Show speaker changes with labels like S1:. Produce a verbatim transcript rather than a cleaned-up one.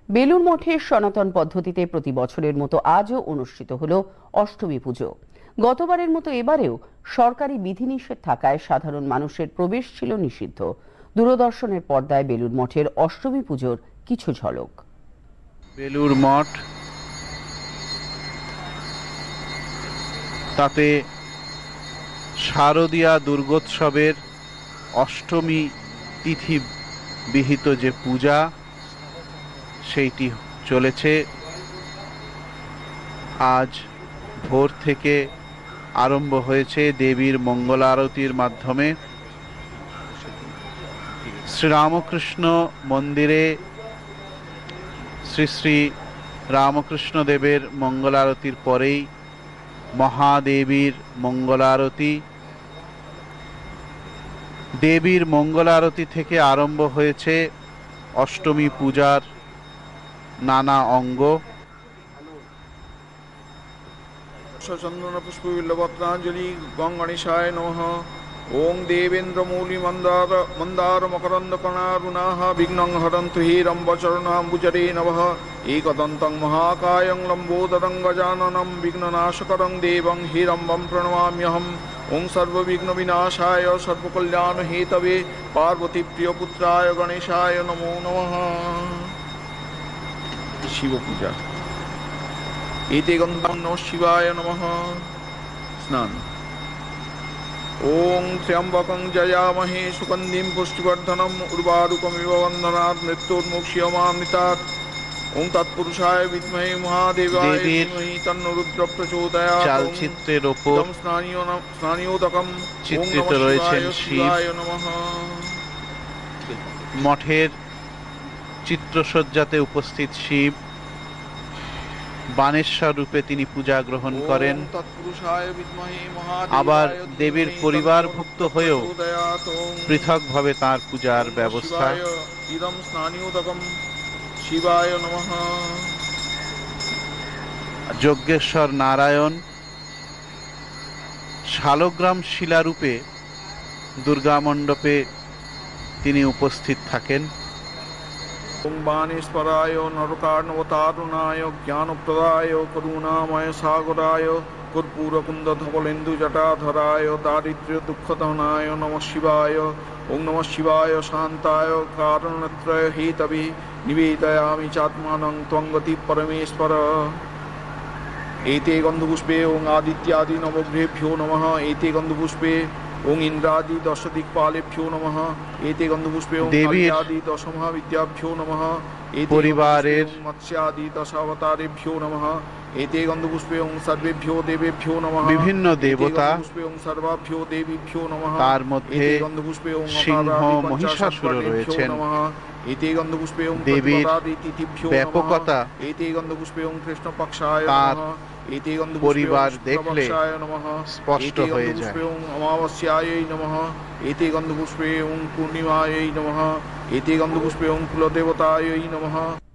S1: বেলুড় মঠে সনাতন পদ্ধতিতে প্রতি বছরের মতো আজও অনুষ্ঠিত হলো অষ্টমী পুজো। গতবারের মতো এবারেও সরকারি বিধিনিষেধ থাকায় সাধারণ মানুষের প্রবেশ ছিল নিষিদ্ধ। দূরদর্শনের পর্দায় বেলুড় মঠের অষ্টমী পুজোর কিছু ঝলক।
S2: বেলুড় মঠ, তাতে শারদীয়া দুর্গোৎসবের অষ্টমী তিথি বিহিত যে পূজা সেইটি চলেছে। আজ ভোর থেকে আরম্ভ হয়েছে দেবীর মঙ্গল আরতির মাধ্যমে। শ্রীরামকৃষ্ণ মন্দিরে শ্রী শ্রী রামকৃষ্ণ দেবের মঙ্গল আরতির পরেই মহাদেবীর মঙ্গল আরতি। দেবীর মঙ্গল আরতি থেকে আরম্ভ হয়েছে অষ্টমী পূজার নানা অঙ্গ।
S3: চন্দন পুষ্প বিল্লপত্রাঞ্জলি গঙ্গণেশায় নমঃ। ওং দেবেন্দ্র মৌলি মন্দার মন্দার মকরন্দ কণারুণাঃ বিঘ্নং হরন্তু হিরম্বচরণাম্বুজরে নমঃ। একদন্তং মহাকায়ং লম্বোদরং গজানनं বিঘ্ননাশকরং দেবং হিরম্বং প্রণমাম্যহম। ওং সর্ববিঘ্ন বিনাশায় সর্বকল্যাণ হেতবে পার্বতী প্রিয়পুত্রায় গণেশায় নমো নমঃ। শিব পূজা। এতে গন্ধং নমঃ শিবায় নমঃ। স্নান। ওং ত্র্যম্বকং জয়ামহে সুগন্ধিম পুষ্টিবর্ধনম উর্বারুকমিব বন্ধনাৎ মৃত্যুর্মুক্ষীয়মামৃতাৎ। ওং তৎপুরুষায় বিদ্মহে মহাদেবায় ধীমহি তন্নো রুদ্র প্রচোদয়াৎ।
S2: চালচিত্রের উপর
S3: স্নানীয়োদকম
S2: চিত্রিত রয়েছেন শিব। মঠের চিত্রসজ্জাতে উপস্থিত শিব বানেশ্বর রূপে তিনি পূজা গ্রহণ করেন। আবার দেবীর পরিবারভুক্ত হয়েও পৃথকভাবে তাঁর পূজার ব্যবস্থা। যজ্ঞেশ্বর নারায়ণ শালগ্রাম শিলারূপে দুর্গা মণ্ডপে তিনি উপস্থিত থাকেন।
S3: ওং বাণেশ্বরায় নরকার্ণবতারুণায় জ্ঞানপ্রদায় করুণাময় সাগরায় কর্পূরকুন্দ ধবলেন্দু জটাধরায় দারিদ্র্য দুঃখদহনায় নমঃ শিবায়। ওং নমঃ শিবায় শান্তায় কারণত্রয় হেতবে নিবেদয়ামি চাত্মানং ত্বঙ্গতি পরমেশ্বর। এতে গন্ধপুষ্পে ওং আদিত্যাদি নবগ্রহেভ্যো নমঃ। এতে গন্ধপুষ্পে ওং ইন্দ্রাদি দশ দিকপালেভ্যো নমঃ। এতে গন্ধপুষ্পে ওং কালিয়াদি দশ মহাবিদ্যাভ্যো নমঃ।
S2: পরিবারের
S3: মৎস্যাদি দশাবতারেভ্যো নমঃ। এতে গন্ধপুষ্পে ওং সর্বেভ্যো দেবেভ্যো নমঃ।
S2: বিভিন্ন দেবতা,
S3: ওং সর্বাভ্যো দেবীভ্যো নমঃ।
S2: তার মধ্যে
S3: গন্ধপুষ্পে ওং
S2: সিংহ মহিষাসুর রয়েছেন।
S3: এতে গন্ধপুষ্পে ওং
S2: দেবীর ব্যাপকতা
S3: এতে গন্ধপুষ্পে ওং কৃষ্ণ পক্ষায়
S2: তার
S3: এতে
S2: পরিবার দেখলে স্পষ্ট হয়ে যায়।
S3: ওং অমাবস্যায় নমঃ। এতে গন্ধপুষ্পে ওং পূর্ণিমায় নমঃ। এতে গন্ধপুষ্পে ওং কুলদেবতায় নমঃ।